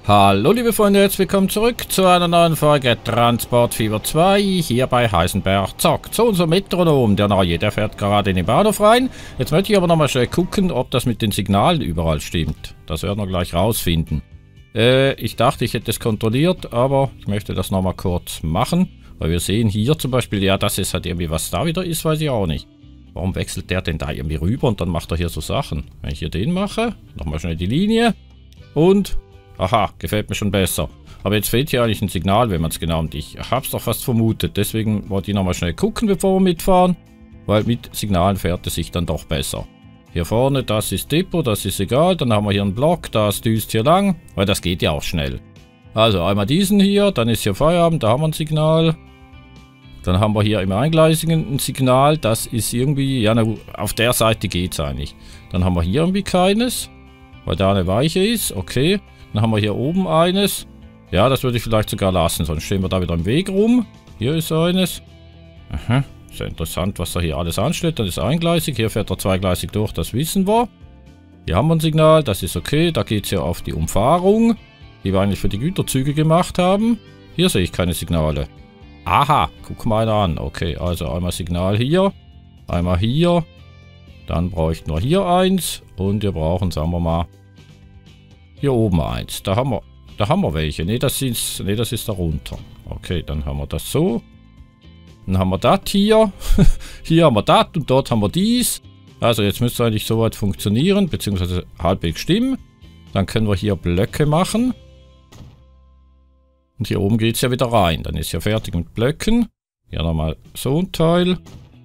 Hallo liebe Freunde, herzlich willkommen zurück zu einer neuen Folge Transport Fever 2 hier bei Heisenberg Zockt. So, unser Metronom, der neue, der fährt gerade in den Bahnhof rein. Jetzt möchte ich aber nochmal schnell gucken, ob das mit den Signalen überall stimmt. Das werden wir gleich rausfinden. Ich dachte, ich hätte es kontrolliert, aber ich möchte das nochmal kurz machen. Weil wir sehen hier zum Beispiel, ja, das ist halt irgendwie, was da wieder ist, weiß ich auch nicht. Warum wechselt der denn da irgendwie rüber und dann macht er hier so Sachen? Wenn ich hier den mache, nochmal schnell die Linie und... Aha, gefällt mir schon besser. Aber jetzt fehlt hier eigentlich ein Signal, wenn man es genau nimmt. Ich habe es doch fast vermutet. Deswegen wollte ich nochmal schnell gucken, bevor wir mitfahren. Weil mit Signalen fährt es sich dann doch besser. Hier vorne, das ist Depot, das ist egal. Dann haben wir hier einen Block, das düst hier lang. Weil das geht ja auch schnell. Also einmal diesen hier, dann ist hier Feierabend, da haben wir ein Signal. Dann haben wir hier im Eingleisigen ein Signal. Das ist irgendwie, ja, auf der Seite geht es eigentlich. Dann haben wir hier irgendwie keines. Weil da eine Weiche ist, okay. Dann haben wir hier oben eines. Ja, das würde ich vielleicht sogar lassen, sonst stehen wir da wieder im Weg rum. Hier ist eines. Aha, sehr interessant, was er hier alles anstellt. Dann ist eingleisig, hier fährt er zweigleisig durch, das wissen wir. Hier haben wir ein Signal, das ist okay. Da geht es ja auf die Umfahrung, die wir eigentlich für die Güterzüge gemacht haben. Hier sehe ich keine Signale. Aha, guck mal einer an. Okay, also einmal Signal hier, einmal hier. Dann bräuchten wir hier eins und wir brauchen, sagen wir mal, hier oben eins. Da haben wir welche. Ne, das ist darunter. Okay, dann haben wir das so. Dann haben wir das hier. Hier haben wir das und dort haben wir dies. Also jetzt müsste es eigentlich soweit funktionieren, beziehungsweise halbwegs stimmen. Dann können wir hier Blöcke machen. Und hier oben geht es ja wieder rein. Dann ist ja fertig mit Blöcken. Hier nochmal so ein Teil.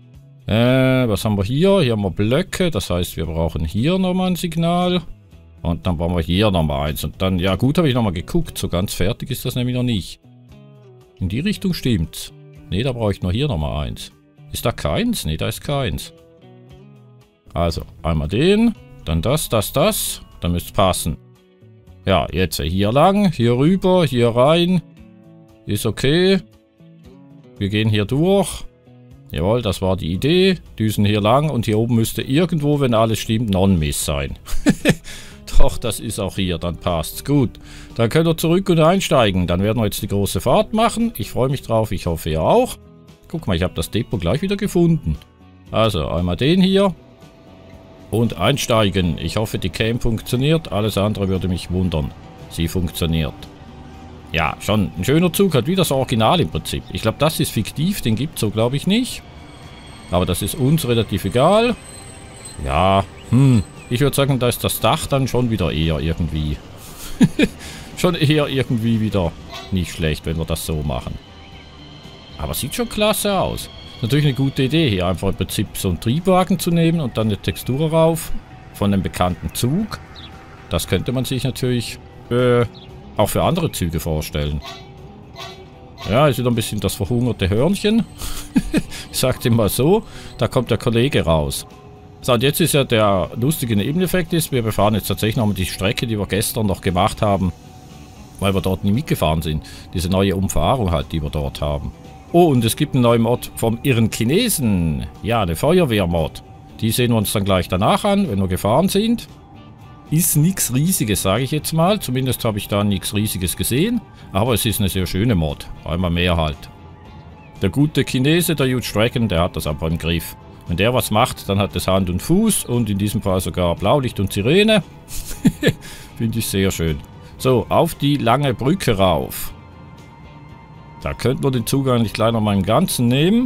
Was haben wir hier? Hier haben wir Blöcke. Das heißt, wir brauchen hier nochmal ein Signal. Und dann brauchen wir hier nochmal eins. Und dann, ja gut, habe ich nochmal geguckt. So ganz fertig ist das nämlich noch nicht. In die Richtung stimmt's. Ne, da brauche ich nur hier nochmal eins. Ist da keins? Ne, da ist keins. Also, einmal den. Dann das. Dann müsste es passen. Ja, jetzt hier lang. Hier rüber. Hier rein. Ist okay. Wir gehen hier durch. Jawohl, das war die Idee. Düsen hier lang. Und hier oben müsste irgendwo, wenn alles stimmt, Non-Miss sein. Doch, das ist auch hier, dann passt's. Gut, dann könnt ihr zurück und einsteigen. Dann werden wir jetzt die große Fahrt machen. Ich freue mich drauf, ich hoffe ihr auch. Guck mal, ich habe das Depot gleich wieder gefunden. Also, einmal den hier. Und einsteigen. Ich hoffe, die Cam funktioniert. Alles andere würde mich wundern. Sie funktioniert. Ja, schon ein schöner Zug. Hat wie das Original im Prinzip. Ich glaube, das ist fiktiv. Den gibt es so, glaube ich, nicht. Aber das ist uns relativ egal. Ja, ich würde sagen, da ist das Dach dann schon wieder eher irgendwie. Schon eher irgendwie wieder nicht schlecht, wenn wir das so machen. Aber sieht schon klasse aus. Natürlich eine gute Idee, hier einfach im Prinzip so einen Triebwagen zu nehmen und dann eine Textur rauf von einem bekannten Zug. Das könnte man sich natürlich auch für andere Züge vorstellen. Ja, ist wieder ein bisschen das verhungerte Hörnchen. Ich sagte mal so, da kommt der Kollege raus. So, und jetzt ist ja der lustige Nebeneffekt ist, wir befahren jetzt tatsächlich nochmal die Strecke, die wir gestern noch gemacht haben, weil wir dort nie mitgefahren sind. Diese neue Umfahrung halt, die wir dort haben. Oh, und es gibt einen neuen Mod vom Irren Chinesen. Ja, eine Feuerwehrmod. Die sehen wir uns dann gleich danach an, wenn wir gefahren sind. Ist nichts Riesiges, sage ich jetzt mal. Zumindest habe ich da nichts Riesiges gesehen. Aber es ist eine sehr schöne Mod. Einmal mehr halt. Der gute Chinese, der Huge Dragon, der hat das einfach im Griff. Wenn der was macht, dann hat es Hand und Fuß und in diesem Fall sogar Blaulicht und Sirene. Finde ich sehr schön. So, auf die lange Brücke rauf. Da könnten wir den Zug eigentlich gleich noch mal im Ganzen nehmen.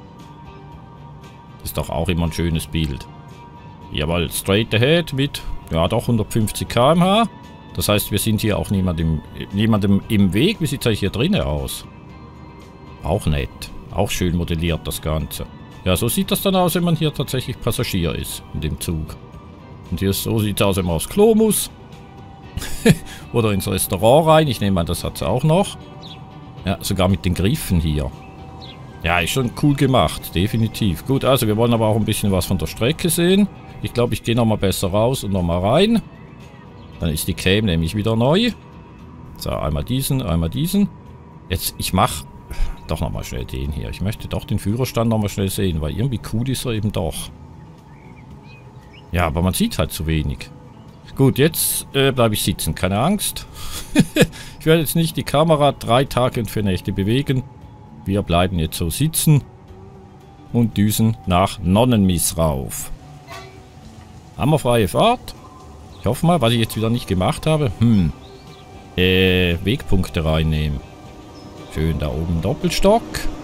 Ist doch auch immer ein schönes Bild. Jawohl, straight ahead mit, ja doch 150 km/h. Das heißt, wir sind hier auch niemandem im Weg. Wie sieht es eigentlich hier drinnen aus? Auch nett. Auch schön modelliert das Ganze. Ja, so sieht das dann aus, wenn man hier tatsächlich Passagier ist in dem Zug. Und hier so sieht es aus, wenn man aufs Klo muss. Oder ins Restaurant rein. Ich nehme an, das hat es auch noch. Ja, sogar mit den Griffen hier. Ja, ist schon cool gemacht, definitiv. Gut, also wir wollen aber auch ein bisschen was von der Strecke sehen. Ich glaube, ich gehe nochmal besser raus und nochmal rein. Dann ist die Cam nämlich wieder neu. So, einmal diesen, einmal diesen. Jetzt, ich mache doch nochmal schnell den hier. Ich möchte doch den Führerstand nochmal schnell sehen, weil irgendwie cool ist er eben doch. Ja, aber man sieht halt zu wenig. Gut, jetzt bleibe ich sitzen. Keine Angst. Ich werde jetzt nicht die Kamera 3 Tage und 4 Nächte bewegen. Wir bleiben jetzt so sitzen und düsen nach Nonnenmiss rauf. Haben wir freie Fahrt? Ich hoffe mal, was ich jetzt wieder nicht gemacht habe. Wegpunkte reinnehmen. Schön da oben Doppelstock.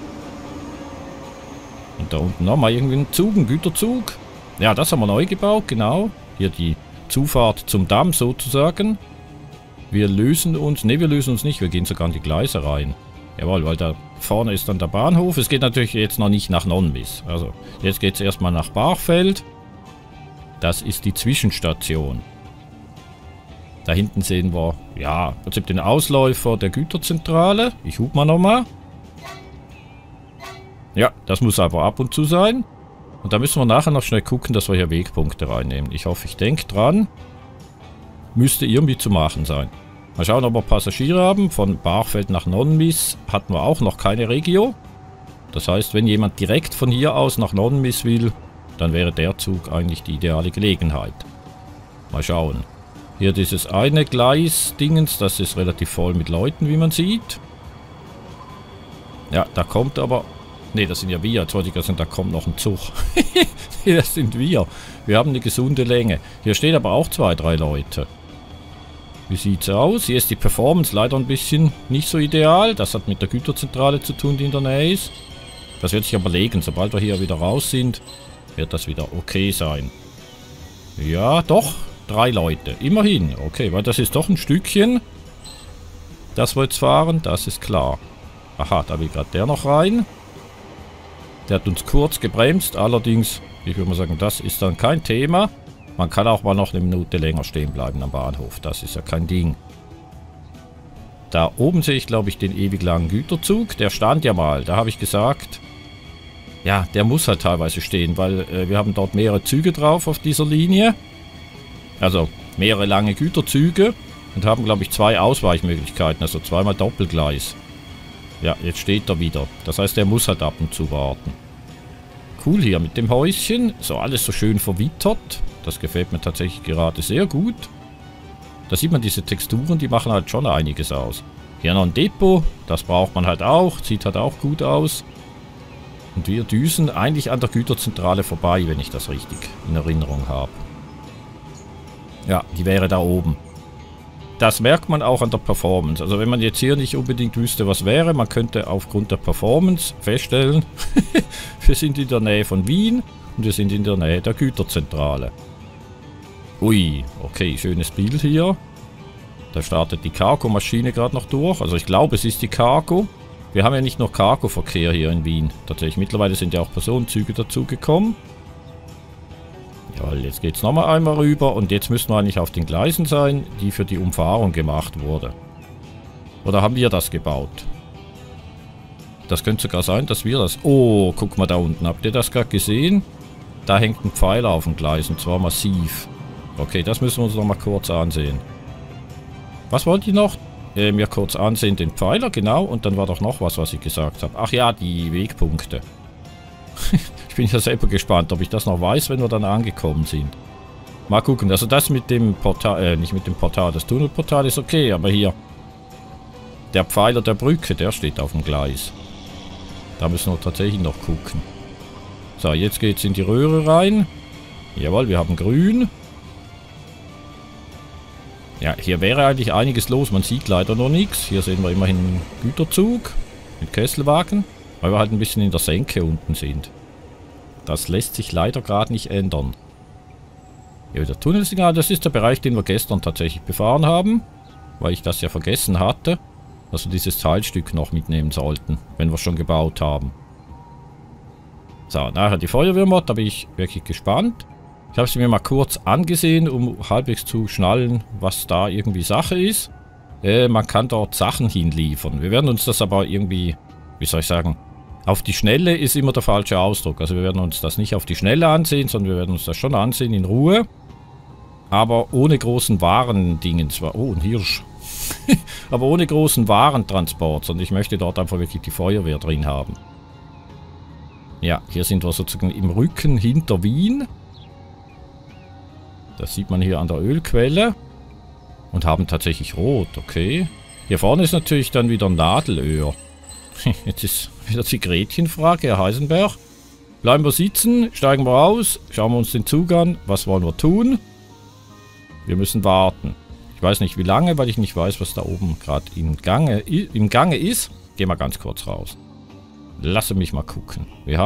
Und da unten nochmal irgendwie ein Zug, ein Güterzug. Ja, das haben wir neu gebaut, genau. Hier die Zufahrt zum Damm sozusagen. Wir lösen uns, ne, wir lösen uns nicht, wir gehen sogar in die Gleise rein. Jawohl, weil da vorne ist dann der Bahnhof. Es geht natürlich jetzt noch nicht nach Nonnenmiss. Also, jetzt geht es erstmal nach Barchfeld. Das ist die Zwischenstation. Da hinten sehen wir, ja, im Prinzip den Ausläufer der Güterzentrale. Ich hub mal nochmal. Ja, das muss aber ab und zu sein. Und da müssen wir nachher noch schnell gucken, dass wir hier Wegpunkte reinnehmen. Ich hoffe, ich denke dran. Müsste irgendwie zu machen sein. Mal schauen, ob wir Passagiere haben. Von Barchfeld nach Nonnenmiss hatten wir auch noch keine Regio. Das heißt, wenn jemand direkt von hier aus nach Nonnenmiss will, dann wäre der Zug eigentlich die ideale Gelegenheit. Mal schauen. Hier dieses eine Gleis-Dingens, das ist relativ voll mit Leuten, wie man sieht. Ja, da kommt aber... Ne, das sind ja wir. Jetzt wollte ich sagen, da kommt noch ein Zug. Das sind wir. Wir haben eine gesunde Länge. Hier stehen aber auch 2, 3 Leute. Wie sieht's aus? Hier ist die Performance leider ein bisschen nicht so ideal. Das hat mit der Güterzentrale zu tun, die in der Nähe ist. Das wird sich aber legen. Sobald wir hier wieder raus sind, wird das wieder okay sein. Ja, doch. 3 Leute. Immerhin. Okay, weil das ist doch ein Stückchen. Das wir jetzt fahren, das ist klar. Aha, da will gerade der noch rein. Der hat uns kurz gebremst. Allerdings, ich würde mal sagen, das ist dann kein Thema. Man kann auch mal noch eine Minute länger stehen bleiben am Bahnhof. Das ist ja kein Ding. Da oben sehe ich, glaube ich, den ewig langen Güterzug. Der stand ja mal. Da habe ich gesagt, ja, der muss halt teilweise stehen, weil wir haben dort mehrere Züge drauf auf dieser Linie. Also mehrere lange Güterzüge. Und haben, glaube ich, 2 Ausweichmöglichkeiten. Also zweimal Doppelgleis. Ja, jetzt steht er wieder. Das heißt, er muss halt ab und zu warten. Cool hier mit dem Häuschen. So alles so schön verwittert. Das gefällt mir tatsächlich gerade sehr gut. Da sieht man diese Texturen, die machen halt schon einiges aus. Hier noch ein Depot. Das braucht man halt auch. Sieht halt auch gut aus. Und wir düsen eigentlich an der Güterzentrale vorbei, wenn ich das richtig in Erinnerung habe. Ja, die wäre da oben. Das merkt man auch an der Performance. Also wenn man jetzt hier nicht unbedingt wüsste, was wäre, man könnte aufgrund der Performance feststellen, wir sind in der Nähe von Wien und wir sind in der Nähe der Güterzentrale. Ui, okay, schönes Bild hier. Da startet die Cargo-Maschine gerade noch durch. Also ich glaube, es ist die Cargo. Wir haben ja nicht nur Cargo-Verkehr hier in Wien. Tatsächlich, mittlerweile sind ja auch Personenzüge dazugekommen. Ja, jetzt geht es nochmal einmal rüber und jetzt müssen wir eigentlich auf den Gleisen sein, die für die Umfahrung gemacht wurde. Oder haben wir das gebaut? Das könnte sogar sein, dass wir das... Oh, guck mal da unten. Habt ihr das gerade gesehen? Da hängt ein Pfeiler auf dem Gleis und zwar massiv. Okay, das müssen wir uns nochmal kurz ansehen. Was wollt ihr noch? Mir kurz ansehen, den Pfeiler, genau. Und dann war doch noch was ich gesagt habe. Ach ja, die Wegpunkte. Ich bin ja selber gespannt, ob ich das noch weiß, wenn wir dann angekommen sind. Mal gucken. Also das mit dem Portal, nicht mit dem Portal, das Tunnelportal ist okay, aber hier der Pfeiler der Brücke, der steht auf dem Gleis. Da müssen wir tatsächlich noch gucken. So, jetzt geht es in die Röhre rein. Jawohl, wir haben grün. Ja, hier wäre eigentlich einiges los. Man sieht leider noch nichts. Hier sehen wir immerhin einen Güterzug mit Kesselwagen, weil wir halt ein bisschen in der Senke unten sind. Das lässt sich leider gerade nicht ändern. Hier wieder Tunnelsignal. Das ist der Bereich, den wir gestern tatsächlich befahren haben, weil ich das ja vergessen hatte, dass wir dieses Teilstück noch mitnehmen sollten, wenn wir schon gebaut haben. So, nachher die Feuerwehrmod, da bin ich wirklich gespannt. Ich habe sie mir mal kurz angesehen, um halbwegs zu schnallen, was da irgendwie Sache ist. Man kann dort Sachen hinliefern. Wir werden uns das aber irgendwie, wie soll ich sagen, auf die Schnelle ist immer der falsche Ausdruck. Also wir werden uns das nicht auf die Schnelle ansehen, sondern wir werden uns das schon ansehen in Ruhe. Aber ohne großen Warendingen zwar. Oh, ein Hirsch. Aber ohne großen Warentransport, sondern ich möchte dort einfach wirklich die Feuerwehr drin haben. Ja, hier sind wir sozusagen im Rücken hinter Wien. Das sieht man hier an der Ölquelle. Und haben tatsächlich rot, okay. Hier vorne ist natürlich dann wieder Nadelöhr. Jetzt ist wieder die Gretchenfrage, Herr Heisenberg. Bleiben wir sitzen, steigen wir aus, schauen wir uns den Zug an. Was wollen wir tun? Wir müssen warten. Ich weiß nicht wie lange, weil ich nicht weiß, was da oben gerade im Gange ist. Geh mal ganz kurz raus. Lasse mich mal gucken. Wir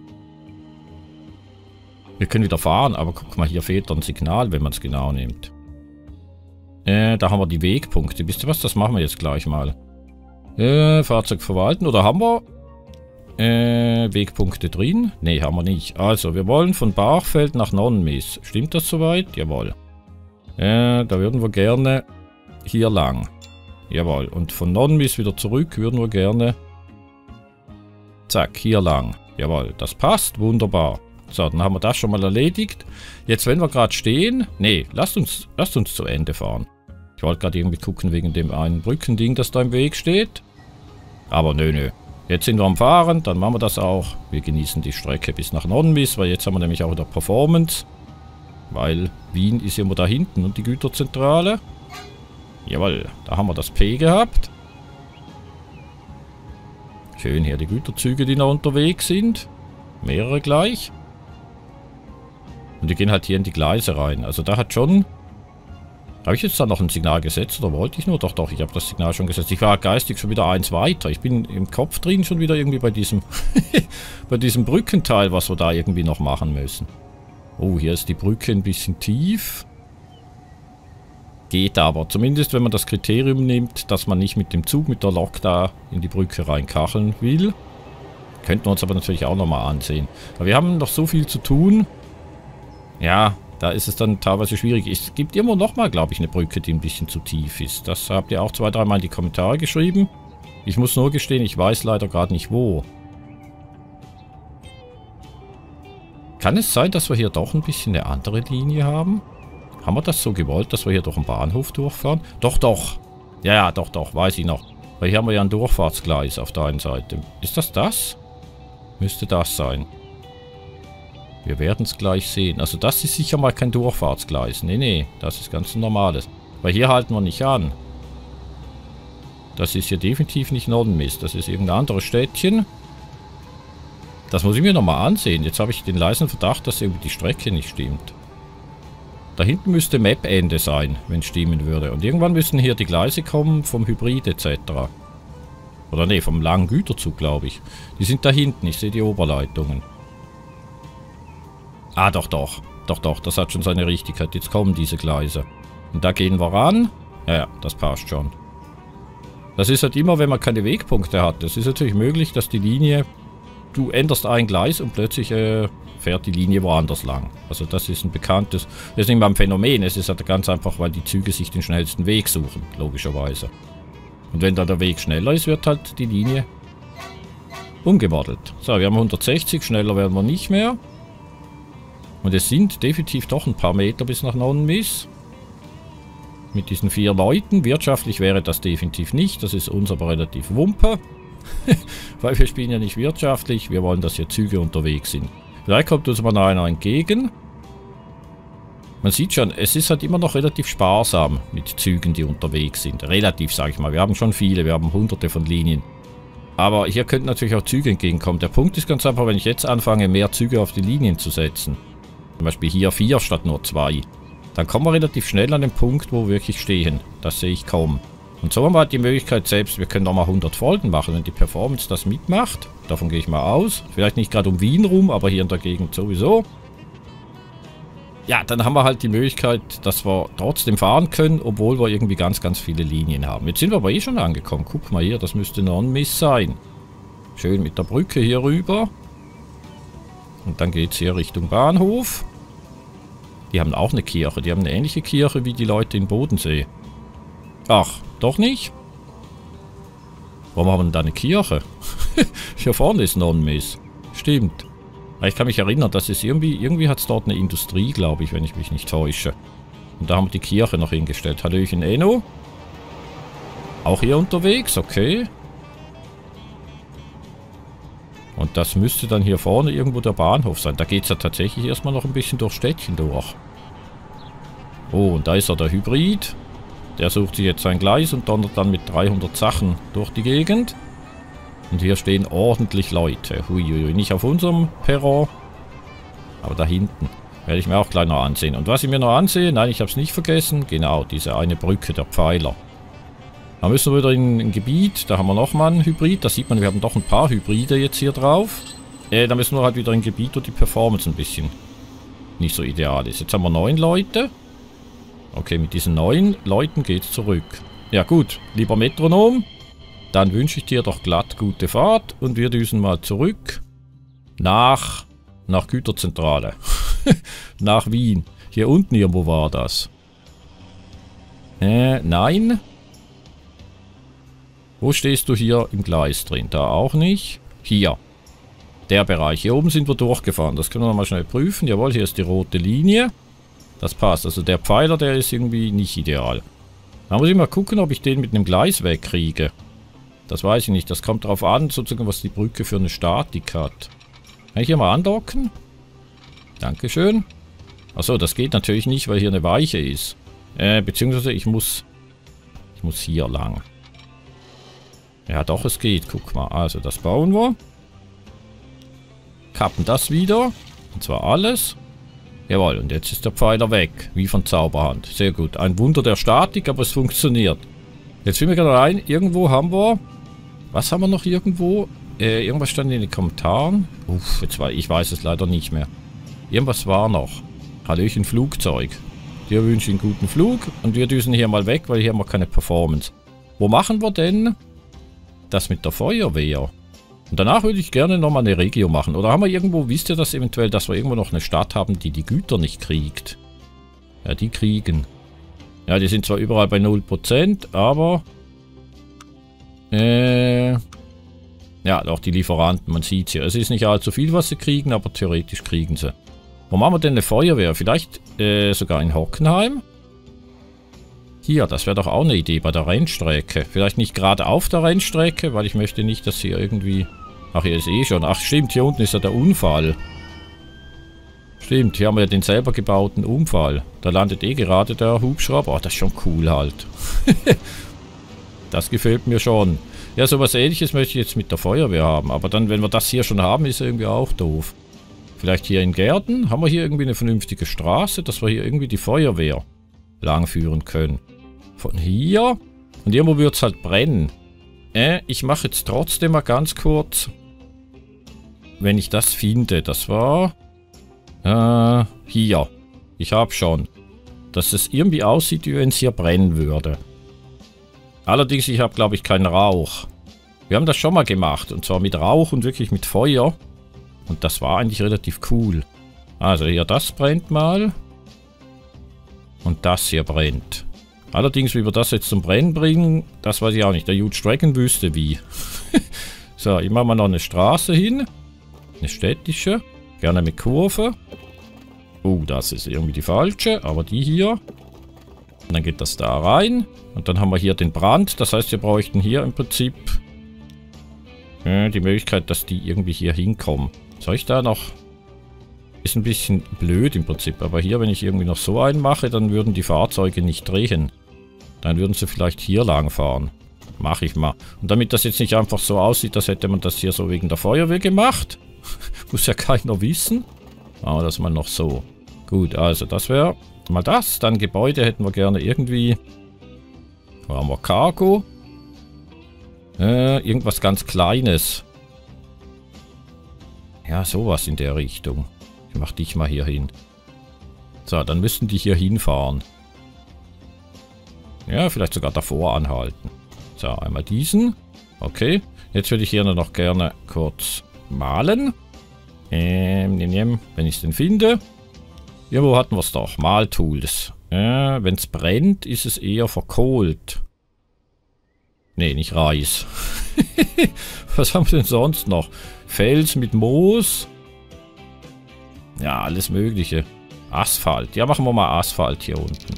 können wieder fahren, aber guck mal, hier fehlt ein Signal, wenn man es genau nimmt. Da haben wir die Wegpunkte. Wisst ihr was? Das machen wir jetzt gleich mal. Fahrzeug verwalten. Oder haben wir Wegpunkte drin? Ne, haben wir nicht. Also, wir wollen von Bachfeld nach Nonnenmis. Stimmt das soweit? Jawohl. Da würden wir gerne hier lang. Jawohl. Und von Nonnenmis wieder zurück würden wir gerne... Zack, hier lang. Jawohl, das passt. Wunderbar. So, dann haben wir das schon mal erledigt. Jetzt, wenn wir gerade stehen... Ne, lasst uns zu Ende fahren. Ich wollte gerade irgendwie gucken wegen dem einen Brückending, das da im Weg steht. Aber nö. Jetzt sind wir am Fahren, dann machen wir das auch. Wir genießen die Strecke bis nach Nonnenmis, weil jetzt haben wir nämlich auch wieder Performance. Weil Wien ist immer da hinten und die Güterzentrale. Jawohl, da haben wir das P gehabt. Schön hier die Güterzüge, die noch unterwegs sind. Mehrere gleich. Und die gehen halt hier in die Gleise rein. Also da hat schon... Habe ich jetzt da noch ein Signal gesetzt oder wollte ich nur? Doch, doch, ich habe das Signal schon gesetzt. Ich war geistig schon wieder eins weiter. Ich bin im Kopf drin schon wieder irgendwie bei diesem bei diesem Brückenteil, was wir da irgendwie noch machen müssen. Oh, hier ist die Brücke ein bisschen tief. Geht aber. Zumindest, wenn man das Kriterium nimmt, dass man nicht mit dem Zug, mit der Lok da in die Brücke reinkacheln will. Könnten wir uns aber natürlich auch nochmal ansehen. Aber wir haben noch so viel zu tun. Ja... Da ist es dann teilweise schwierig. Es gibt immer noch mal, glaube ich, eine Brücke, die ein bisschen zu tief ist. Das habt ihr auch 2-3 Mal in die Kommentare geschrieben. Ich muss nur gestehen, ich weiß leider gerade nicht wo. Kann es sein, dass wir hier doch ein bisschen eine andere Linie haben? Haben wir das so gewollt, dass wir hier durch den Bahnhof durchfahren? Doch, doch. Ja, doch, doch, weiß ich noch. Weil hier haben wir ja ein Durchfahrtsgleis auf der einen Seite. Ist das das? Müsste das sein. Wir werden es gleich sehen. Also das ist sicher mal kein Durchfahrtsgleis. Nee, nee, das ist ganz normales. Weil hier halten wir nicht an. Das ist hier definitiv nicht Nonnenmis. Das ist irgendein anderes Städtchen. Das muss ich mir nochmal ansehen. Jetzt habe ich den leisen Verdacht, dass irgendwie die Strecke nicht stimmt. Da hinten müsste Map-Ende sein, wenn es stimmen würde. Und irgendwann müssen hier die Gleise kommen vom Hybrid etc. Oder nee, vom langen Güterzug, glaube ich. Die sind da hinten. Ich sehe die Oberleitungen. Ah, doch, doch. Doch, doch, das hat schon seine Richtigkeit. Jetzt kommen diese Gleise. Und da gehen wir ran. Ja, ja, das passt schon. Das ist halt immer, wenn man keine Wegpunkte hat. Es ist natürlich möglich, dass die Linie... Du änderst ein Gleis und plötzlich fährt die Linie woanders lang. Also das ist ein bekanntes... Das ist nicht mal ein Phänomen. Es ist halt ganz einfach, weil die Züge sich den schnellsten Weg suchen. Logischerweise. Und wenn da der Weg schneller ist, wird halt die Linie umgemodelt. So, wir haben 160. Schneller werden wir nicht mehr. Und es sind definitiv doch ein paar Meter bis nach Nonnenmis. Mit diesen 4 Leuten. Wirtschaftlich wäre das definitiv nicht. Das ist uns aber relativ Wumpe. Weil wir spielen ja nicht wirtschaftlich. Wir wollen, dass hier Züge unterwegs sind. Vielleicht kommt uns mal einer entgegen. Man sieht schon, es ist halt immer noch relativ sparsam mit Zügen, die unterwegs sind. Relativ, sage ich mal. Wir haben schon viele. Wir haben hunderte von Linien. Aber hier könnten natürlich auch Züge entgegenkommen. Der Punkt ist ganz einfach, wenn ich jetzt anfange, mehr Züge auf die Linien zu setzen. Zum Beispiel hier 4 statt nur 2. Dann kommen wir relativ schnell an den Punkt, wo wir wirklich stehen. Das sehe ich kaum. Und so haben wir halt die Möglichkeit selbst, wir können auch mal 100 Folgen machen, wenn die Performance das mitmacht. Davon gehe ich mal aus. Vielleicht nicht gerade um Wien rum, aber hier in der Gegend sowieso. Ja, dann haben wir halt die Möglichkeit, dass wir trotzdem fahren können, obwohl wir irgendwie ganz, ganz viele Linien haben. Jetzt sind wir aber eh schon angekommen. Guck mal hier, das müsste Nonnenmis sein. Schön mit der Brücke hier rüber. Und dann geht es hier Richtung Bahnhof. Die haben auch eine Kirche. Die haben eine ähnliche Kirche wie die Leute in Bodensee. Ach, doch nicht? Warum haben wir denn da eine Kirche? Hier vorne ist Nonnenmis. Stimmt. Ich kann mich erinnern, dass es irgendwie hat es dort eine Industrie, glaube ich, wenn ich mich nicht täusche. Und da haben wir die Kirche noch hingestellt. Hallöchen Enno. Auch hier unterwegs, okay. Und das müsste dann hier vorne irgendwo der Bahnhof sein. Da geht es ja tatsächlich erstmal noch ein bisschen durch Städtchen durch. Oh, und da ist er, der Hybrid. Der sucht sich jetzt sein Gleis und donnert dann mit 300 Sachen durch die Gegend. Und hier stehen ordentlich Leute. Huiuiui, nicht auf unserem Perron, aber da hinten. Werde ich mir auch gleich noch ansehen. Und was ich mir noch ansehe, nein, ich habe es nicht vergessen, genau, diese eine Brücke, der Pfeiler. Da müssen wir wieder in ein Gebiet, da haben wir nochmal einen Hybrid. Da sieht man, wir haben doch ein paar Hybride jetzt hier drauf. Da müssen wir halt wieder in ein Gebiet, wo die Performance ein bisschen nicht so ideal ist. Jetzt haben wir 9 Leute. Okay, mit diesen 9 Leuten geht's zurück. Ja gut, lieber Metronom, dann wünsche ich dir doch glatt gute Fahrt und wir düsen mal zurück nach Güterzentrale. Nach Wien. Hier unten irgendwo war das. Nein. Wo stehst du hier im Gleis drin? Da auch nicht. Hier. Der Bereich. Hier oben sind wir durchgefahren. Das können wir mal schnell prüfen. Jawohl, hier ist die rote Linie. Das passt. Also der Pfeiler, der ist irgendwie nicht ideal. Da muss ich mal gucken, ob ich den mit einem Gleis wegkriege. Das weiß ich nicht. Das kommt darauf an, sozusagen, was die Brücke für eine Statik hat. Kann ich hier mal andocken? Dankeschön. Achso, das geht natürlich nicht, weil hier eine Weiche ist. Beziehungsweise ich muss hier lang. Ja doch, es geht. Guck mal. Also das bauen wir. Kappen das wieder. Und zwar alles. Jawohl, und jetzt ist der Pfeiler weg. Wie von Zauberhand. Sehr gut. Ein Wunder der Statik, aber es funktioniert. Jetzt finden wir gerade rein. Irgendwo haben wir... Was haben wir noch irgendwo? Irgendwas stand in den Kommentaren. Uff, ich weiß es leider nicht mehr. Irgendwas war noch. Hallöchen, Flugzeug. Dir wünsche ich einen guten Flug. Und wir düsen hier mal weg, weil hier haben wir keine Performance. Wo machen wir denn das mit der Feuerwehr? Und danach würde ich gerne nochmal eine Regio machen. Oder haben wir irgendwo, wisst ihr das eventuell, dass wir irgendwo noch eine Stadt haben, die die Güter nicht kriegt? Ja, die kriegen. Ja, die sind zwar überall bei 0%, aber... ja, auch die Lieferanten, man sieht es hier. Es ist nicht allzu viel, was sie kriegen, aber theoretisch kriegen sie. Wo machen wir denn eine Feuerwehr? Vielleicht sogar in Hockenheim? Hier, das wäre doch auch eine Idee bei der Rennstrecke. Vielleicht nicht gerade auf der Rennstrecke, weil ich möchte nicht, dass hier irgendwie... Ach, hier ist eh schon. Ach, stimmt, hier unten ist ja der Unfall. Stimmt, hier haben wir ja den selber gebauten Unfall. Da landet eh gerade der Hubschrauber. Oh, das ist schon cool halt. Das gefällt mir schon. Ja, sowas Ähnliches möchte ich jetzt mit der Feuerwehr haben. Aber dann, wenn wir das hier schon haben, ist irgendwie auch doof. Vielleicht hier in Gärten haben wir hier irgendwie eine vernünftige Straße, dass wir hier irgendwie die Feuerwehr langführen können. Von hier. Und irgendwo wird es halt brennen. Ich mache jetzt trotzdem mal ganz kurz, wenn ich das finde. Das war... hier. Ich habe schon. Dass es irgendwie aussieht, wie wenn es hier brennen würde. Allerdings, ich habe, glaube ich, keinen Rauch. Wir haben das schon mal gemacht. Und zwar mit Rauch und wirklich mit Feuer. Und das war eigentlich relativ cool. Also hier, das brennt mal. Und das hier brennt. Allerdings, wie wir das jetzt zum Brennen bringen, das weiß ich auch nicht. Der Huge Dragon wüsste wie. So, ich mache mal noch eine Straße hin. Eine städtische. Gerne mit Kurve. Das ist irgendwie die falsche. Aber die hier. Und dann geht das da rein. Und dann haben wir hier den Brand. Das heißt, wir bräuchten hier im Prinzip die Möglichkeit, dass die irgendwie hier hinkommen. Soll ich da noch... Ist ein bisschen blöd im Prinzip. Aber hier, wenn ich irgendwie noch so einen mache, dann würden die Fahrzeuge nicht drehen. Dann würden sie vielleicht hier lang fahren. Mache ich mal. Und damit das jetzt nicht einfach so aussieht, als hätte man das hier so wegen der Feuerwehr gemacht. Muss ja keiner wissen. Machen wir das mal noch so. Gut, also das wäre mal das. Dann Gebäude hätten wir gerne irgendwie... Wo haben wir Cargo? Irgendwas ganz Kleines. Ja, sowas in der Richtung. Ich mach dich mal hier hin. So, dann müssten die hier hinfahren. Ja, vielleicht sogar davor anhalten. So, einmal diesen. Okay. Jetzt würde ich hier noch gerne kurz malen. Wenn ich es denn finde. Irgendwo hatten wir es doch. Maltools. Wenn es brennt, ist es eher verkohlt. Nee, nicht Reis. Was haben wir denn sonst noch? Fels mit Moos. Ja, alles Mögliche. Asphalt. Ja, machen wir mal Asphalt hier unten.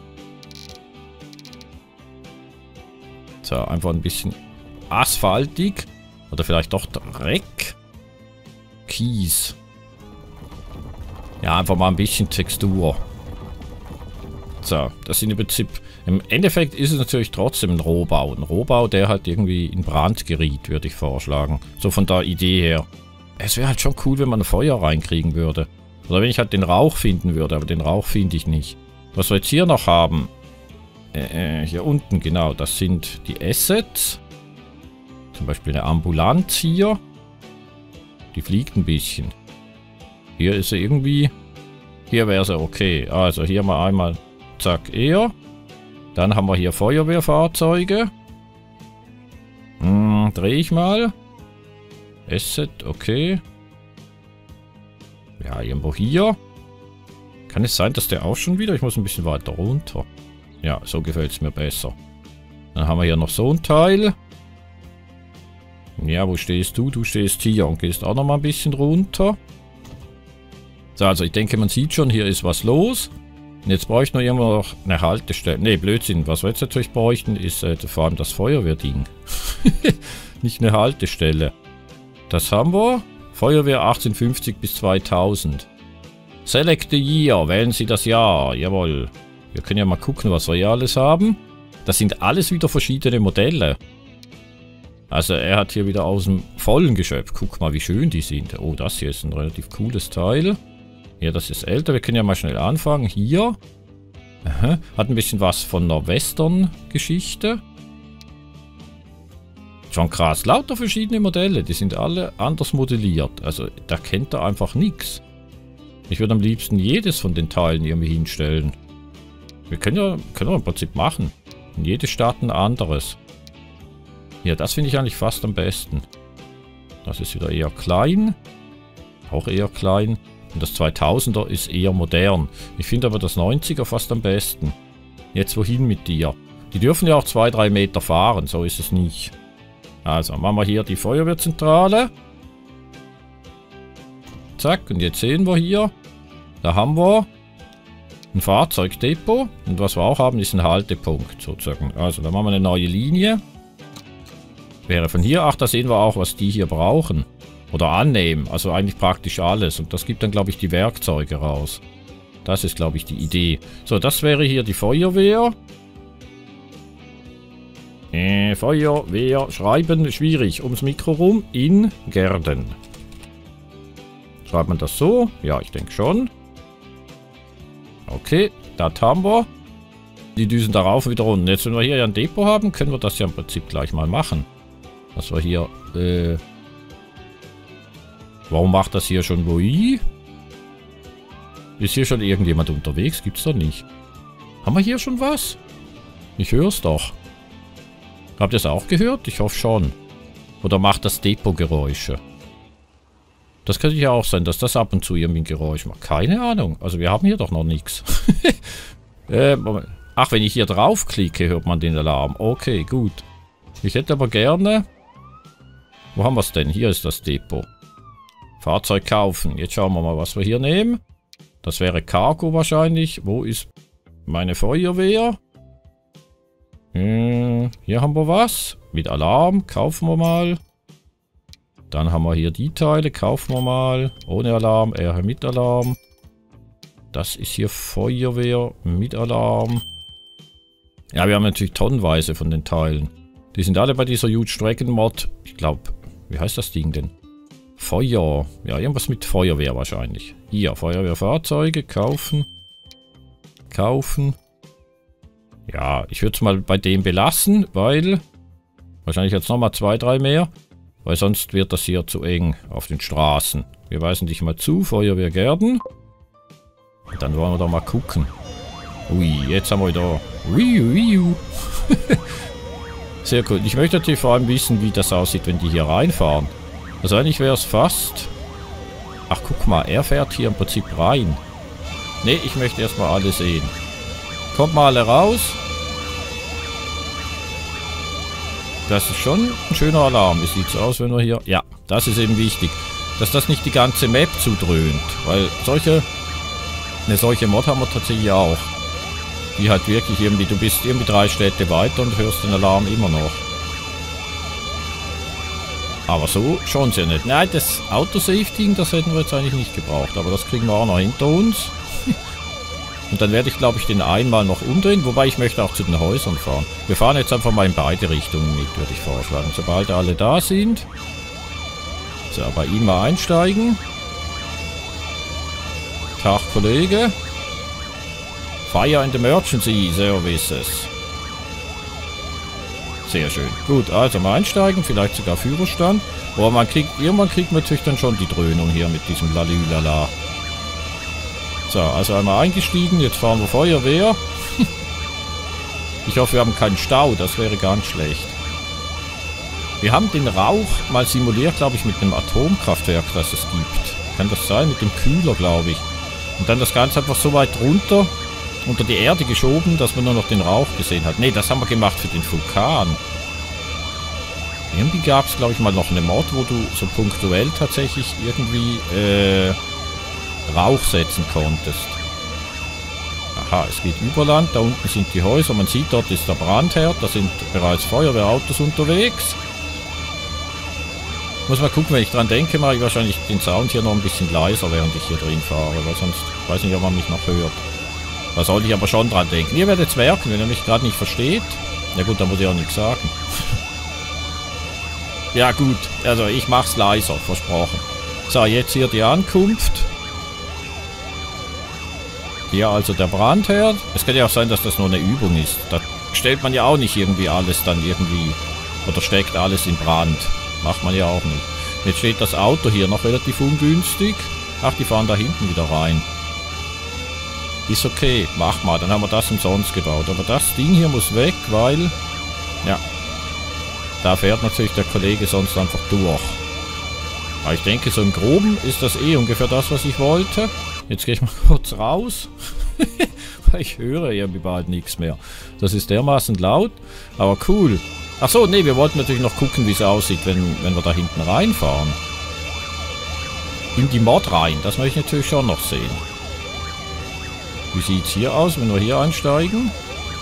So, einfach ein bisschen asphaltig. Oder vielleicht doch Dreck. Kies. Ja, einfach mal ein bisschen Textur. So, das sind im Prinzip... Im Endeffekt ist es natürlich trotzdem ein Rohbau. Ein Rohbau, der halt irgendwie in Brand geriet, würde ich vorschlagen. So von der Idee her. Es wäre halt schon cool, wenn man ein Feuer reinkriegen würde. Oder wenn ich halt den Rauch finden würde, aber den Rauch finde ich nicht. Was wir jetzt hier noch haben... hier unten, genau, das sind die Assets. Zum Beispiel eine Ambulanz hier. Die fliegt ein bisschen. Hier ist sie irgendwie... Hier wäre sie okay. Also hier mal einmal... Zack, eher. Dann haben wir hier Feuerwehrfahrzeuge. Drehe ich mal. Asset, okay. Ja, irgendwo hier. Kann es sein, dass der auch schon wieder... Ich muss ein bisschen weiter runter. Ja, so gefällt es mir besser. Dann haben wir hier noch so ein Teil. Ja, wo stehst du? Du stehst hier und gehst auch noch mal ein bisschen runter. So, also ich denke, man sieht schon, hier ist was los. Und jetzt bräuchte nur irgendwo noch eine Haltestelle. Ne, Blödsinn. Was wir jetzt natürlich bräuchten, ist vor allem das Feuerwehrding. Nicht eine Haltestelle. Das haben wir. Feuerwehr 1850 bis 2000. Select the year. Wählen Sie das Jahr. Jawohl. Wir können ja mal gucken, was wir hier alles haben. Das sind alles wieder verschiedene Modelle. Also er hat hier wieder aus dem Vollen geschöpft. Guck mal, wie schön die sind. Oh, das hier ist ein relativ cooles Teil. Ja, das ist älter. Wir können ja mal schnell anfangen. Hier. Aha. Hat ein bisschen was von einer Western-Geschichte. Schon krass. Lauter verschiedene Modelle. Die sind alle anders modelliert. Also da kennt er einfach nichts. Ich würde am liebsten jedes von den Teilen irgendwie hinstellen. Können wir im Prinzip machen. In jede Stadt ein anderes. Ja, das finde ich eigentlich fast am besten. Das ist wieder eher klein. Auch eher klein. Und das 2000er ist eher modern. Ich finde aber das 90er fast am besten. Jetzt wohin mit dir? Die dürfen ja auch 2-3 Meter fahren. So ist es nicht. Also machen wir hier die Feuerwehrzentrale. Zack. Und jetzt sehen wir hier. Da haben wir ein Fahrzeugdepot. Und was wir auch haben, ist ein Haltepunkt sozusagen. Also da machen wir eine neue Linie. Wäre von hier. Ach, da sehen wir auch, was die hier brauchen. Oder annehmen. Also eigentlich praktisch alles. Und das gibt dann, glaube ich, die Werkzeuge raus. Das ist, glaube ich, die Idee. So, das wäre hier die Feuerwehr. Feuerwehr. Schreiben. Schwierig. Ums Mikro rum. In Gärden. Schreibt man das so? Ja, ich denke schon. Okay. Das haben wir. Die düsen darauf wieder runter. Jetzt, wenn wir hier ja ein Depot haben, können wir das ja im Prinzip gleich mal machen. Dass wir hier... Warum macht das hier schon Woi? Ist hier schon irgendjemand unterwegs? Gibt's doch nicht. Haben wir hier schon was? Ich höre es doch. Habt ihr es auch gehört? Ich hoffe schon. Oder macht das Depot Geräusche? Das könnte ja auch sein, dass das ab und zu irgendwie ein Geräusch macht. Keine Ahnung. Also wir haben hier doch noch nichts. Ach, wenn ich hier draufklicke, hört man den Alarm. Okay, gut. Ich hätte aber gerne... Wo haben wir es denn? Hier ist das Depot. Fahrzeug kaufen. Jetzt schauen wir mal, was wir hier nehmen. Das wäre Cargo wahrscheinlich. Wo ist meine Feuerwehr? Hier haben wir was. Mit Alarm. Kaufen wir mal. Dann haben wir hier die Teile. Kaufen wir mal. Ohne Alarm. Eher mit Alarm. Das ist hier Feuerwehr mit Alarm. Ja, wir haben natürlich tonnenweise von den Teilen. Die sind alle bei dieser Huge Dragon Mod. Ich glaube, wie heißt das Ding denn? Feuer. Ja, irgendwas mit Feuerwehr wahrscheinlich. Hier, Feuerwehrfahrzeuge. Kaufen. Kaufen. Ja, ich würde es mal bei dem belassen, weil... Wahrscheinlich jetzt nochmal 2, 3 mehr. Weil sonst wird das hier zu eng auf den Straßen. Wir weisen dich mal zu. Feuerwehr Gärden. Dann wollen wir doch mal gucken. Ui, jetzt haben wir da... Ui, ui, ui. Sehr cool. Ich möchte natürlich vor allem wissen, wie das aussieht, wenn die hier reinfahren. Also eigentlich wäre es fast... Ach, guck mal, er fährt hier im Prinzip rein. Ne, ich möchte erstmal alle sehen. Kommt mal alle raus. Das ist schon ein schöner Alarm. Wie sieht es aus, wenn wir hier... Ja, das ist eben wichtig. Dass das nicht die ganze Map zudröhnt. Weil eine solche Mod haben wir tatsächlich auch. Die halt wirklich irgendwie... Du bist irgendwie 3 Städte weiter und hörst den Alarm immer noch. Aber so schon sehr nett. Nein, das Autosafety, das hätten wir jetzt eigentlich nicht gebraucht. Aber das kriegen wir auch noch hinter uns. Und dann werde ich, glaube ich, den einmal noch umdrehen. Wobei ich möchte auch zu den Häusern fahren. Wir fahren jetzt einfach mal in beide Richtungen mit, würde ich vorschlagen. Sobald alle da sind. So, bei ihm mal einsteigen. Tag, Kollege. Fire and Emergency Services. Sehr schön. Gut, also mal einsteigen. Vielleicht sogar Führerstand. Aber irgendwann kriegt man natürlich dann schon die Dröhnung hier mit diesem Lalülala. So, also einmal eingestiegen. Jetzt fahren wir Feuerwehr. Ich hoffe, wir haben keinen Stau. Das wäre ganz schlecht. Wir haben den Rauch mal simuliert, glaube ich, mit einem Atomkraftwerk, das es gibt. Kann das sein? Mit dem Kühler, glaube ich. Und dann das Ganze einfach so weit runter unter die Erde geschoben, dass man nur noch den Rauch gesehen hat. Ne, das haben wir gemacht für den Vulkan. Irgendwie gab es, glaube ich, mal noch eine Mod, wo du so punktuell tatsächlich irgendwie Rauch setzen konntest. Aha, es geht über Land. Da unten sind die Häuser. Man sieht, dort ist der Brandherd. Da sind bereits Feuerwehrautos unterwegs. Muss mal gucken, wenn ich dran denke, mache ich wahrscheinlich den Sound hier noch ein bisschen leiser, während ich hier drin fahre, weil sonst weiß nicht, ob man mich noch hört. Da sollte ich aber schon dran denken. Ihr werdet es merken, wenn ihr mich gerade nicht versteht. Ja gut, dann muss ich auch nichts sagen. Ja gut, also ich mach's leiser, versprochen. So, jetzt hier die Ankunft. Hier also der Brandherd. Es kann ja auch sein, dass das nur eine Übung ist. Da stellt man ja auch nicht irgendwie alles dann irgendwie oder steckt alles in Brand. Macht man ja auch nicht. Jetzt steht das Auto hier noch relativ ungünstig. Ach, die fahren da hinten wieder rein. Ist okay, mach mal. Dann haben wir das umsonst gebaut. Aber das Ding hier muss weg, weil... Ja. Da fährt natürlich der Kollege sonst einfach durch. Aber ich denke, so im Groben ist das eh ungefähr das, was ich wollte. Jetzt gehe ich mal kurz raus. Weil ich höre irgendwie bald nichts mehr. Das ist dermaßen laut. Aber cool. Ach so, nee, wir wollten natürlich noch gucken, wie es aussieht, wenn wir da hinten reinfahren. In die Mod rein. Das möchte ich natürlich schon noch sehen. Wie sieht es hier aus, wenn wir hier einsteigen?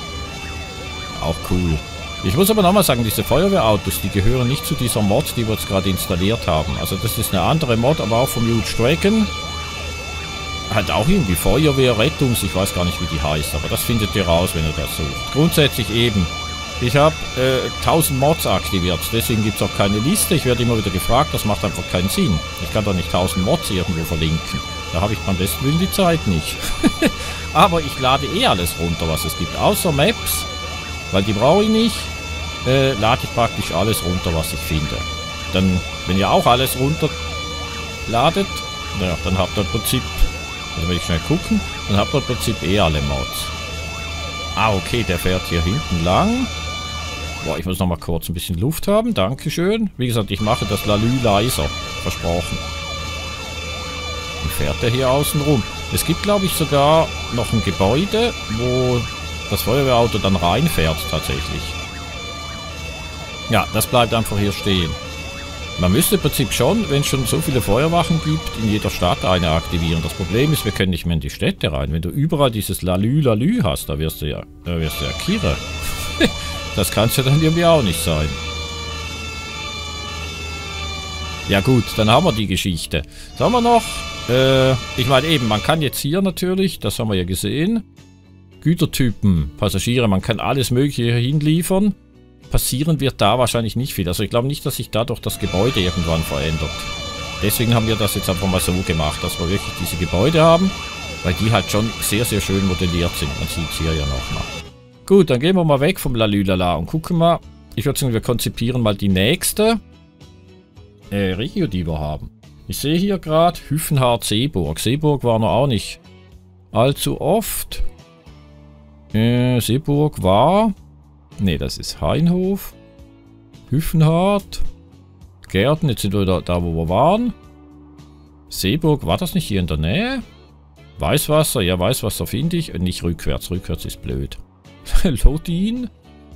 Auch cool. Ich muss aber nochmal sagen, diese Feuerwehrautos, die gehören nicht zu dieser Mod, die wir jetzt gerade installiert haben. Also das ist eine andere Mod, aber auch vom Huge Dragon. Hat auch irgendwie Feuerwehr, Rettungs, ich weiß gar nicht, wie die heißt, aber das findet ihr raus, wenn ihr das sucht. Grundsätzlich eben. Ich habe 1000 Mods aktiviert, deswegen gibt es auch keine Liste. Ich werde immer wieder gefragt, das macht einfach keinen Sinn. Ich kann doch nicht 1000 Mods irgendwo verlinken. Da habe ich beim besten Willen die Zeit nicht. Aber ich lade eh alles runter, was es gibt. Außer Maps, weil die brauche ich nicht, lade ich praktisch alles runter, was ich finde. Dann, wenn ihr auch alles runterladet, naja, dann habt ihr im Prinzip, also will ich schnell gucken, dann habt ihr im Prinzip eh alle Mods. Ah, okay, der fährt hier hinten lang. Boah, ich muss noch mal kurz ein bisschen Luft haben. Dankeschön. Wie gesagt, ich mache das Lalü leiser. Versprochen. Wie fährt der hier außen rum? Es gibt, glaube ich, sogar noch ein Gebäude, wo das Feuerwehrauto dann reinfährt, tatsächlich. Ja, das bleibt einfach hier stehen. Man müsste im Prinzip schon, wenn es schon so viele Feuerwachen gibt, in jeder Stadt eine aktivieren. Das Problem ist, wir können nicht mehr in die Städte rein. Wenn du überall dieses Lalü hast, da wirst du ja kirre. Das kann es ja dann irgendwie auch nicht sein. Ja gut, dann haben wir die Geschichte. Was haben wir noch? Ich meine eben, man kann jetzt hier natürlich, das haben wir ja gesehen, Gütertypen, Passagiere, man kann alles Mögliche hier hinliefern. Passieren wird da wahrscheinlich nicht viel. Also ich glaube nicht, dass sich dadurch das Gebäude irgendwann verändert. Deswegen haben wir das jetzt einfach mal so gemacht, dass wir wirklich diese Gebäude haben, weil die halt schon sehr, sehr schön modelliert sind. Man sieht es hier ja nochmal. Gut, dann gehen wir mal weg vom Lalülala und gucken mal. Ich würde sagen, wir konzipieren mal die nächste Regio, die wir haben. Ich sehe hier gerade Hüffenhardt-Seeburg. Seeburg war noch auch nicht allzu oft. Seeburg war... Ne, das ist Hainhof. Hüffenhardt. Gärten, jetzt sind wir da, wo wir waren. Seeburg, war das nicht hier in der Nähe? Weißwasser, ja, Weißwasser finde ich. Nicht rückwärts, rückwärts ist blöd. Lodin.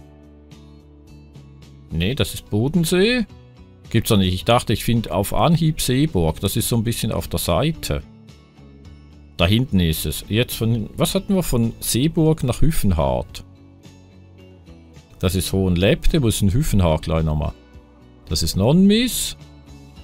Ne, das ist Bodensee. Gibt's doch nicht. Ich dachte, ich finde auf Anhieb Seeburg. Das ist so ein bisschen auf der Seite. Da hinten ist es. Jetzt von, was hatten wir von Seeburg nach Hüffenhardt? Das ist Hohenlepte, wo ist ein Hüffenhardt gleich nochmal? Das ist Nonmis.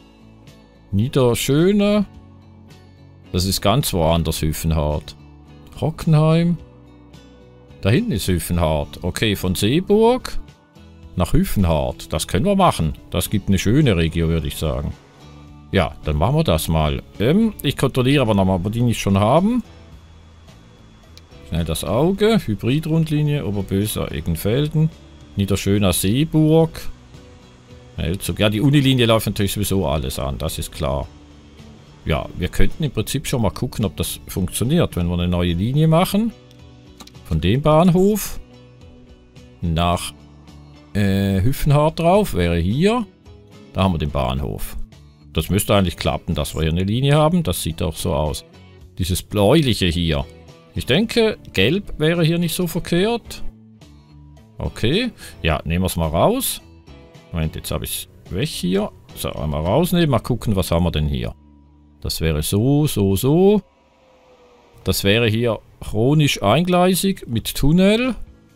Niederschöne. Das ist ganz woanders Hüffenhardt. Hockenheim. Da hinten ist Hüffenhardt. Okay, von Seeburg nach Hüffenhardt. Das können wir machen. Das gibt eine schöne Region, würde ich sagen. Ja, dann machen wir das mal. Ich kontrolliere aber nochmal, ob wir die nicht schon haben. Schnell das Auge. Hybridrundlinie, Oberböser, Eggenfelden. Niederschöner Seeburg. Schnellzug. Ja, die Unilinie läuft natürlich sowieso alles an, das ist klar. Ja, wir könnten im Prinzip schon mal gucken, ob das funktioniert, wenn wir eine neue Linie machen. Von dem Bahnhof nach Hüffenhardt drauf, wäre hier. Da haben wir den Bahnhof. Das müsste eigentlich klappen, dass wir hier eine Linie haben. Das sieht auch so aus. Dieses bläuliche hier. Ich denke, gelb wäre hier nicht so verkehrt. Okay. Ja, nehmen wir es mal raus. Moment, jetzt habe ich es weg hier. So, einmal rausnehmen. Mal gucken, was haben wir denn hier. Das wäre so, so, so. Das wäre hier chronisch eingleisig mit Tunnel.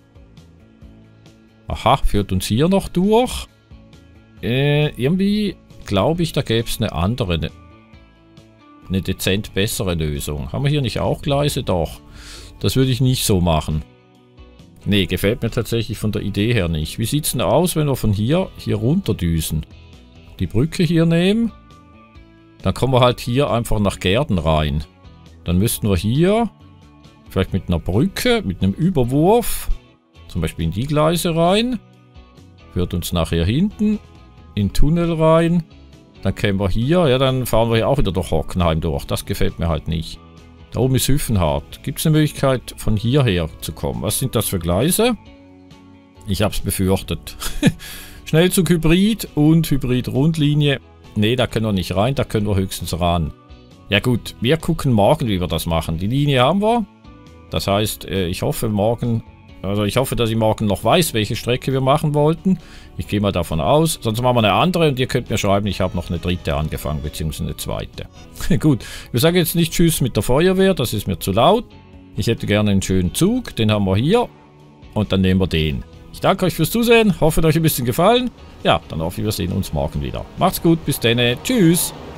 Aha, führt uns hier noch durch. Irgendwie glaube ich, da gäbe es eine andere, eine dezent bessere Lösung. Haben wir hier nicht auch Gleise? Doch. Das würde ich nicht so machen. Nee, gefällt mir tatsächlich von der Idee her nicht. Wie sieht es denn aus, wenn wir von hier runter düsen? Die Brücke hier nehmen. Dann kommen wir halt hier einfach nach Gehrden rein. Dann müssten wir hier vielleicht mit einer Brücke, mit einem Überwurf, zum Beispiel in die Gleise rein. Führt uns nachher hinten in den Tunnel rein. Dann kämen wir hier, ja, dann fahren wir hier auch wieder durch Hockenheim durch. Das gefällt mir halt nicht. Da oben ist Hüffenhardt. Gibt es eine Möglichkeit, von hierher zu kommen? Was sind das für Gleise? Ich habe es befürchtet. Schnellzug Hybrid und Hybrid-Rundlinie. Nee, da können wir nicht rein, da können wir höchstens ran. Ja gut, wir gucken morgen, wie wir das machen. Die Linie haben wir. Das heißt, ich hoffe morgen... Also ich hoffe, dass ich morgen noch weiß, welche Strecke wir machen wollten. Ich gehe mal davon aus. Sonst machen wir eine andere und ihr könnt mir schreiben, ich habe noch eine dritte angefangen, beziehungsweise eine zweite. Gut, wir sagen jetzt nicht Tschüss mit der Feuerwehr, das ist mir zu laut. Ich hätte gerne einen schönen Zug, den haben wir hier. Und dann nehmen wir den. Ich danke euch fürs Zusehen, hoffe, euch ein bisschen gefallen. Ja, dann hoffe ich, wir sehen uns morgen wieder. Macht's gut, bis dann, tschüss.